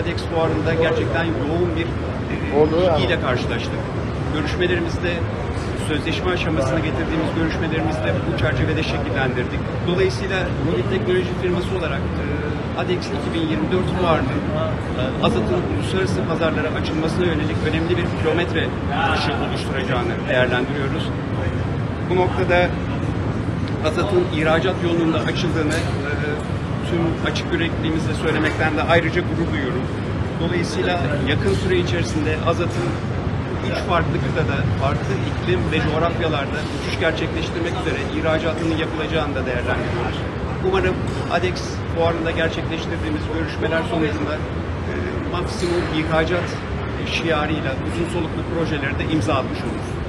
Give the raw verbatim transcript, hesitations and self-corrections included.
ADEX fuarında gerçekten yoğun bir e, ilgiyle karşılaştık. Görüşmelerimizde, sözleşme aşamasına getirdiğimiz görüşmelerimizde bu çerçevede şekillendirdik. Dolayısıyla mobil teknoloji firması olarak e, ADEX iki bin yirmi dört fuarının e, Azat'ın uluslararası pazarlara açılmasına yönelik önemli bir kilometre taşı oluşturacağını değerlendiriyoruz. Bu noktada Azat'ın ihracat yolunda açıldığını e, tüm açık yürekliğimizle söylemekten de ayrıca gurur duyuyorum. Dolayısıyla yakın süre içerisinde Azat'ın üç farklı kıtada, farklı iklim ve coğrafyalarda uçuş gerçekleştirmek üzere ihracatının yapılacağını da değerlendiriyoruz. Umarım ADEX fuarında gerçekleştirdiğimiz görüşmeler sonucunda e, maksimum ihracat şiarıyla uzun soluklu projelerde imza atmış oluruz.